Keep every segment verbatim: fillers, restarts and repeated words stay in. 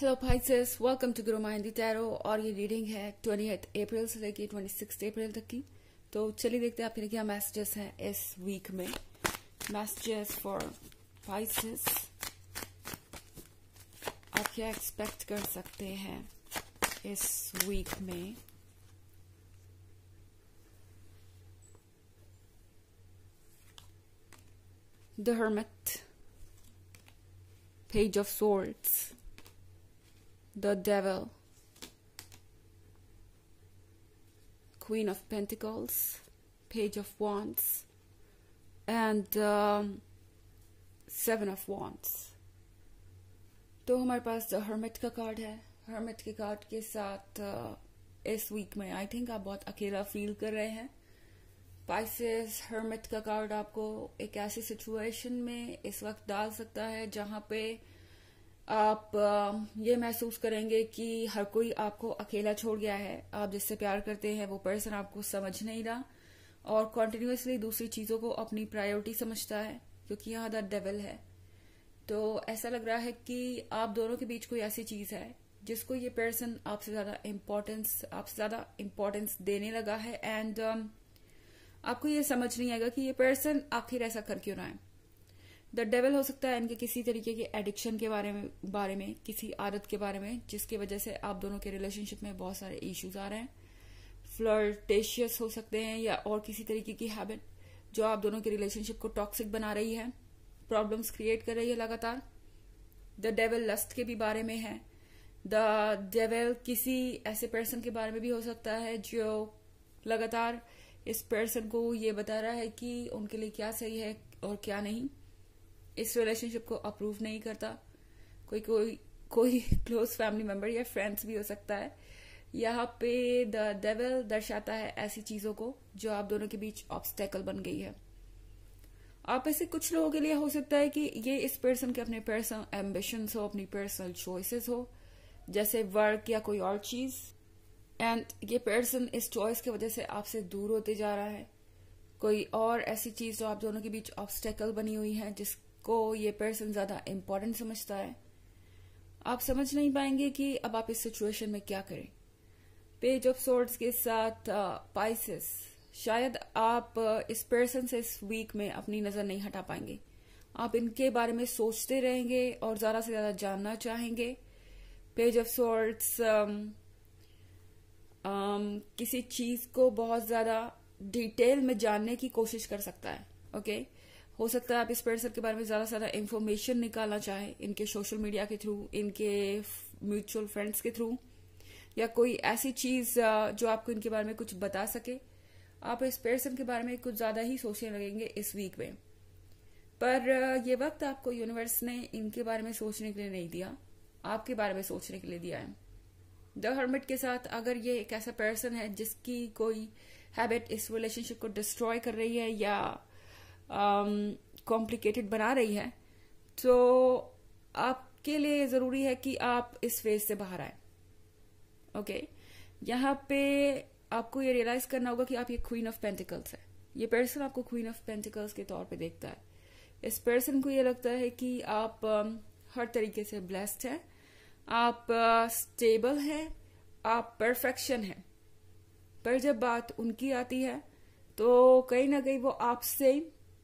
Hello Pisces, welcome to Guru माहिंदी tarot. और ये reading है ट्वेंटी अप्रैल से लेके ट्वेंटी सिक्स अप्रैल तक की। तो चलिए देखते हैं आपके लिए क्या मैसेजेस हैं इस वीक में। मैसेजेस फॉर पाइसेस, आप क्या एक्सपेक्ट कर सकते हैं इस वीक में। The hermit, page of swords, the devil, queen of pentacles, page of wands, and um, seven of wands। तो हमारे पास द हर्मिट का कार्ड है। हर्मिट के कार्ड के साथ uh, इस वीक में आई थिंक आप बहुत अकेला फील कर रहे हैं। पाइसेस, हर्मिट का कार्ड आपको एक ऐसी सिचुएशन में इस वक्त डाल सकता है जहां पे आप ये महसूस करेंगे कि हर कोई आपको अकेला छोड़ गया है। आप जिससे प्यार करते हैं वो पर्सन आपको समझ नहीं रहा और कॉन्टिन्यूसली दूसरी चीजों को अपनी प्रायोरिटी समझता है, क्योंकि यहाँ द डेविल है। तो ऐसा लग रहा है कि आप दोनों के बीच कोई ऐसी चीज है जिसको ये पर्सन आपसे ज्यादा इम्पोर्टेंस आपसे ज्यादा इम्पोर्टेंस देने लगा है। एंड um, आपको ये समझ नहीं आएगा कि ये पर्सन आखिर ऐसा कर क्यों रहा है। द डेविल हो सकता है इनके किसी तरीके के एडिक्शन के बारे में बारे में किसी आदत के बारे में जिसकी वजह से आप दोनों के रिलेशनशिप में बहुत सारे इश्यूज आ रहे हैं। फ्लर्टेशियस हो सकते हैं या और किसी तरीके की हैबिट जो आप दोनों के रिलेशनशिप को टॉक्सिक बना रही है, प्रॉब्लम्स क्रिएट कर रही है लगातार। द डेविल लस्ट के भी बारे में है। द डेविल किसी ऐसे पर्सन के बारे में भी हो सकता है जो लगातार इस पर्सन को ये बता रहा है कि उनके लिए क्या सही है और क्या नहीं। इस रिलेशनशिप को अप्रूव नहीं करता। कोई कोई कोई क्लोज फैमिली मेंबर या फ्रेंड्स भी हो सकता है। यहाँ पे द डेविल दर्शाता है ऐसी चीजों को जो आप दोनों के बीच ऑब्स्टेकल बन गई है। आप ऐसे कुछ लोगों के लिए हो सकता है कि ये इस पर्सन के अपने पर्सनल एम्बिशंस हो, अपनी पर्सनल चॉइसेस हो, जैसे वर्क या कोई और चीज। एंड ये पर्सन इस चॉइस की वजह से आपसे दूर होते जा रहा है। कोई और ऐसी चीज जो आप दोनों के बीच ऑब्स्टेकल बनी हुई है जिस को ये पर्सन ज्यादा इम्पोर्टेंट समझता है। आप समझ नहीं पाएंगे कि अब आप इस सिचुएशन में क्या करें। पेज ऑफ सोर्ड्स के साथ पाइसेस, शायद आप uh, इस पर्सन से इस वीक में अपनी नजर नहीं हटा पाएंगे। आप इनके बारे में सोचते रहेंगे और ज्यादा से ज्यादा जानना चाहेंगे। Page of swords um, um, किसी चीज को बहुत ज्यादा डिटेल में जानने की कोशिश कर सकता है। Okay okay? हो सकता है आप इस पर्सन के बारे में ज्यादा से ज्यादा इंफॉर्मेशन निकालना चाहें, इनके सोशल मीडिया के थ्रू, इनके म्यूचुअल फ्रेंड्स के थ्रू, या कोई ऐसी चीज जो आपको इनके बारे में कुछ बता सके। आप इस पर्सन के बारे में कुछ ज्यादा ही सोचने लगेंगे इस वीक में। पर ये वक्त आपको यूनिवर्स ने इनके बारे में सोचने के लिए नहीं दिया, आपके बारे में सोचने के लिए दिया है। द हर्मिट के साथ अगर ये एक ऐसा पर्सन है जिसकी कोई हैबिट इस रिलेशनशिप को डिस्ट्रॉय कर रही है या कॉम्प्लिकेटेड um, बना रही है, तो आपके लिए जरूरी है कि आप इस फेज से बाहर आए। Okay okay? यहाँ पे आपको ये रियलाइज करना होगा कि आप ये क्वीन ऑफ पेंटिकल्स है। ये पर्सन आपको क्वीन ऑफ पेंटिकल्स के तौर पे देखता है। इस पर्सन को ये लगता है कि आप um, हर तरीके से ब्लेस्ड हैं, आप स्टेबल uh, हैं, आप परफेक्शन हैं। पर जब बात उनकी आती है तो कहीं ना कहीं वो आपसे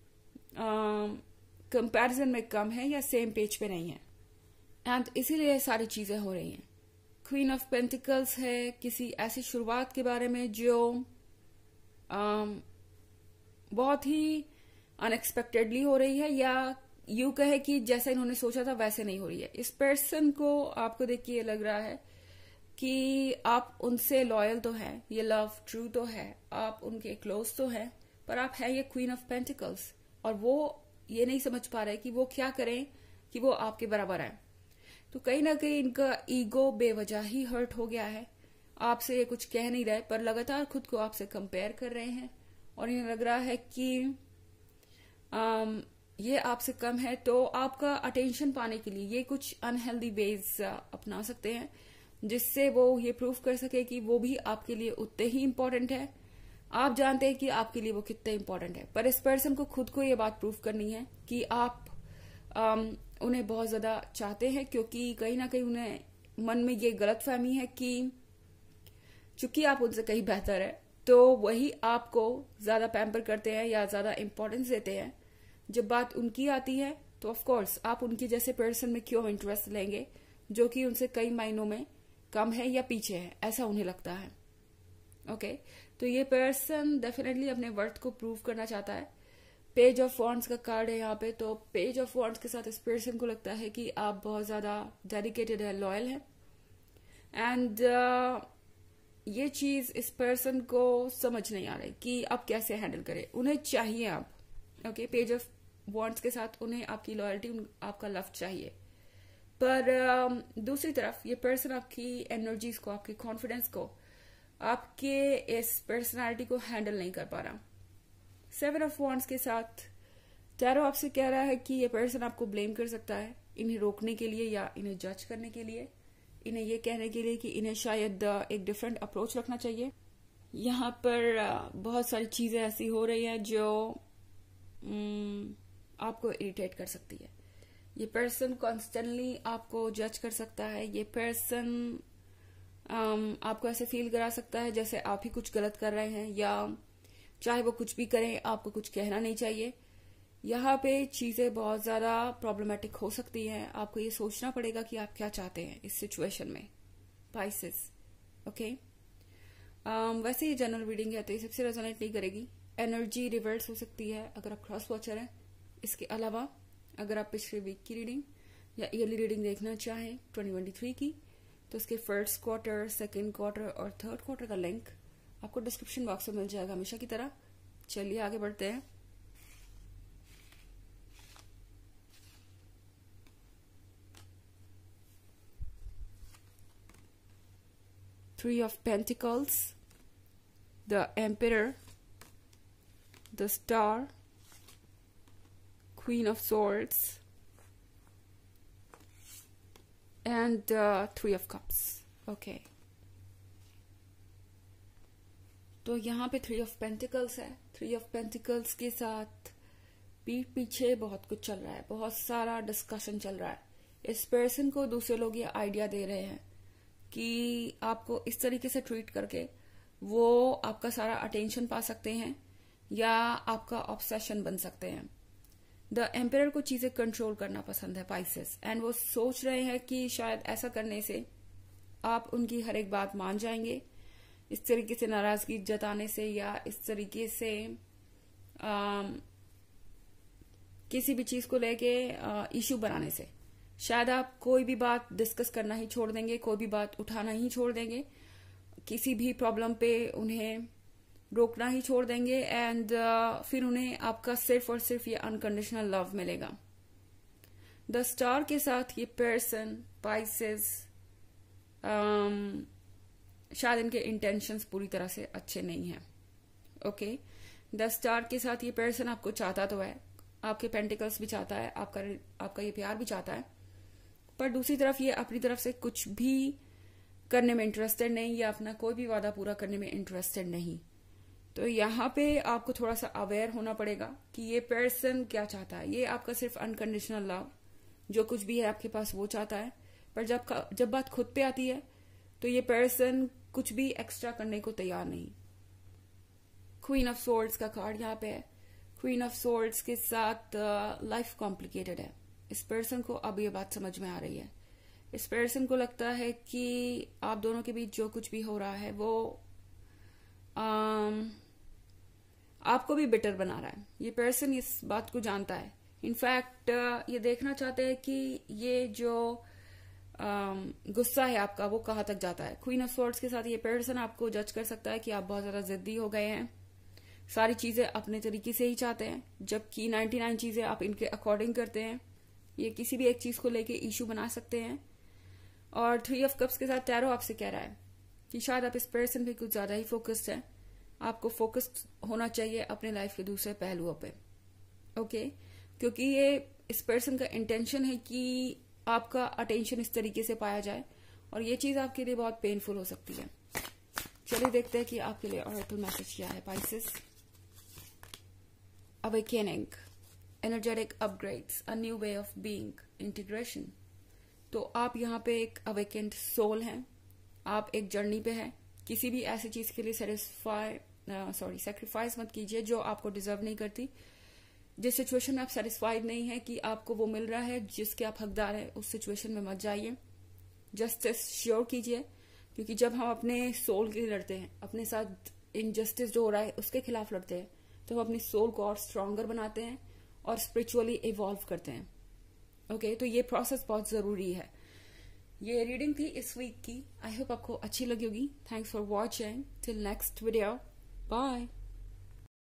कंपैरिजन uh, में कम है या सेम पेज पे नहीं है। एंड इसीलिए सारी चीजें हो रही हैं। क्वीन ऑफ पेंटिकल्स है किसी ऐसी शुरुआत के बारे में जो um, बहुत ही अनएक्सपेक्टेडली हो रही है, या यूं कहे कि जैसा इन्होंने सोचा था वैसे नहीं हो रही है। इस पर्सन को आपको देख के ये लग रहा है कि आप उनसे लॉयल तो है, ये लव ट्रू तो है, आप उनके क्लोज तो है, पर आप है ये क्वीन ऑफ पेंटिकल्स और वो ये नहीं समझ पा रहे कि वो क्या करें कि वो आपके बराबर आए। तो कहीं ना कहीं इनका ईगो बेवजह ही हर्ट हो गया है। आपसे ये कुछ कह नहीं रहे पर लगातार खुद को आपसे कंपेयर कर रहे हैं और इन्हें लग रहा है कि आम, ये आपसे कम है। तो आपका अटेंशन पाने के लिए ये कुछ अनहेल्दी वेज अपना सकते हैं जिससे वो ये प्रूव कर सके कि वो भी आपके लिए उतने ही इम्पोर्टेंट है। आप जानते हैं कि आपके लिए वो कितने इम्पोर्टेंट है, पर इस पर्सन को खुद को ये बात प्रूव करनी है कि आप आम, उन्हें बहुत ज्यादा चाहते हैं, क्योंकि कहीं ना कहीं उन्हें मन में ये गलतफहमी है कि चूंकि आप उनसे कहीं बेहतर है तो वही आपको ज्यादा पैम्पर करते हैं या ज्यादा इंपॉर्टेंस देते हैं। जब बात उनकी आती है तो ऑफ कोर्स आप उनके जैसे पर्सन में क्यों इंटरेस्ट लेंगे जो कि उनसे कई मायनों में कम है या पीछे है, ऐसा उन्हें लगता है। Okay okay? तो ये पर्सन डेफिनेटली अपने वर्थ को प्रूव करना चाहता है। पेज ऑफ वॉन्ड्स का कार्ड है यहाँ पे, तो पेज ऑफ वॉन्ड्स के साथ इस पर्सन को लगता है कि आप बहुत ज्यादा डेडिकेटेड है, लॉयल है, एंड uh, ये चीज इस पर्सन को समझ नहीं आ रही कि आप कैसे हैंडल करें। उन्हें चाहिए आप, ओके, पेज ऑफ वॉन्ड्स के साथ उन्हें आपकी लॉयल्टी, आपका लव चाहिए, पर uh, दूसरी तरफ ये पर्सन आपकी एनर्जीज को, आपके कॉन्फिडेंस को, आपके इस पर्सनालिटी को हैंडल नहीं कर पा रहा। सेवन ऑफ वॉन्ड्स के साथ टैरो आपसे कह रहा है कि ये पर्सन आपको ब्लेम कर सकता है इन्हें रोकने के लिए या इन्हें जज करने के लिए, इन्हें ये कहने के लिए कि इन्हें शायद एक डिफरेंट अप्रोच रखना चाहिए। यहाँ पर बहुत सारी चीजें ऐसी हो रही हैं जो आपको इरिटेट कर सकती है। ये पर्सन कॉन्स्टेंटली आपको जज कर सकता है। ये पर्सन आपको ऐसे फील करा सकता है जैसे आप ही कुछ गलत कर रहे हैं, या चाहे वो कुछ भी करें आपको कुछ कहना नहीं चाहिए। यहाँ पे चीजें बहुत ज्यादा प्रॉब्लमेटिक हो सकती हैं। आपको ये सोचना पड़ेगा कि आप क्या चाहते हैं इस सिचुएशन में, पाइसेस। ओके, वैसे ये जनरल रीडिंग है तो ये सबसे रेजोनेट नहीं करेगी। एनर्जी रिवर्स हो सकती है अगर आप क्रॉस वॉचर हैं। इसके अलावा अगर आप पिछले वीक की रीडिंग या ईयरली रीडिंग देखना चाहें ट्वेंटी ट्वेंटी थ्री की, तो उसके फर्स्ट क्वार्टर, सेकेंड क्वार्टर और थर्ड क्वार्टर का लिंक आपको डिस्क्रिप्शन बॉक्स में मिल जाएगा हमेशा की तरह। चलिए आगे बढ़ते हैं। Three of pentacles, the emperor, the star, queen of swords and three of cups. Okay, तो यहाँ पे थ्री ऑफ पेंटिकल्स है। थ्री ऑफ पेंटिकल्स के साथ पीठ पीछे बहुत कुछ चल रहा है, बहुत सारा डिस्कशन चल रहा है। इस पर्सन को दूसरे लोग ये आइडिया दे रहे हैं कि आपको इस तरीके से ट्रीट करके वो आपका सारा अटेंशन पा सकते हैं या आपका ऑब्सेशन बन सकते हैं। द एम्परर को चीजें कंट्रोल करना पसंद है पाइसेस, एंड वो सोच रहे हैं कि शायद ऐसा करने से आप उनकी हर एक बात मान जाएंगे। इस तरीके से नाराजगी जताने से या इस तरीके से आ, किसी भी चीज को लेके इश्यू बनाने से शायद आप कोई भी बात डिस्कस करना ही छोड़ देंगे, कोई भी बात उठाना ही छोड़ देंगे, किसी भी प्रॉब्लम पे उन्हें रोकना ही छोड़ देंगे, एंड uh, फिर उन्हें आपका सिर्फ और सिर्फ ये अनकंडीशनल लव मिलेगा। द स्टार के साथ ये पर्सन पाइसेस, um, शायद इनके इंटेंशंस पूरी तरह से अच्छे नहीं हैं। ओके, द स्टार के साथ ये पर्सन आपको चाहता तो है, आपके पेंटिकल्स भी चाहता है, आपका आपका ये प्यार भी चाहता है, पर दूसरी तरफ ये अपनी तरफ से कुछ भी करने में इंटरेस्टेड नहीं या अपना कोई भी वादा पूरा करने में इंटरेस्टेड नहीं। तो यहाँ पे आपको थोड़ा सा अवेयर होना पड़ेगा कि ये पर्सन क्या चाहता है। ये आपका सिर्फ अनकंडीशनल लव, जो कुछ भी है आपके पास वो चाहता है, पर जब जब बात खुद पे आती है तो ये पर्सन कुछ भी एक्स्ट्रा करने को तैयार नहीं। क्वीन ऑफ सोर्ड्स का कार्ड यहाँ पे है। क्वीन ऑफ सोर्ड्स के साथ लाइफ uh, कॉम्प्लिकेटेड है। इस पर्सन को अब ये बात समझ में आ रही है। इस पर्सन को लगता है कि आप दोनों के बीच जो कुछ भी हो रहा है वो um, आपको भी बिटर बना रहा है। ये पर्सन इस बात को जानता है। इनफैक्ट uh, ये देखना चाहते हैं कि ये जो um, गुस्सा है आपका वो कहाँ तक जाता है। क्वीन ऑफ सोर्ड्स के साथ ये पर्सन आपको जज कर सकता है कि आप बहुत ज्यादा जिद्दी हो गए हैं, सारी चीजें अपने तरीके से ही चाहते हैं, जबकि निन्यानवे चीजें आप इनके अकॉर्डिंग करते हैं। ये किसी भी एक चीज को लेके इशू बना सकते हैं। और थ्री ऑफ कप्स के साथ टैरो आपसे कह रहा है कि शायद आप इस पर्सन पे कुछ ज्यादा ही फोकस्ड हैं। आपको फोकस्ड होना चाहिए अपने लाइफ के दूसरे पहलुओं पे। ओके, क्योंकि ये इस पर्सन का इंटेंशन है कि आपका अटेंशन इस तरीके से पाया जाए, और ये चीज आपके लिए बहुत पेनफुल हो सकती है। चलिए देखते हैं कि आपके लिए ऑरेकल मैसेज क्या है Pisces. Awakening, energetic upgrades, a new way of being, integration, तो आप यहाँ पे एक अवेकेंड सोल हैं, आप एक जर्नी पे हैं। किसी भी ऐसी चीज के लिए सेटिस्फाई सॉरी सेक्रीफाइस मत कीजिए जो आपको डिजर्व नहीं करती। जिस सिचुएशन में आप सेटिस्फाइड नहीं है कि आपको वो मिल रहा है जिसके आप हकदार हैं, उस सिचुएशन में मत जाइए। जस्टिस श्योर कीजिए, क्योंकि जब हम अपने सोल के लिए लड़ते हैं, अपने साथ इनजस्टिस जो हो रहा है उसके खिलाफ लड़ते हैं, तो हम अपनी सोल को और स्ट्रांगर बनाते हैं और स्पिरिचुअली इवॉल्व करते हैं। ओके okay, तो ये प्रोसेस बहुत जरूरी है। ये रीडिंग थी इस वीक की। आई होप आपको अच्छी लगी होगी। Thanks for watching. Till next video, bye.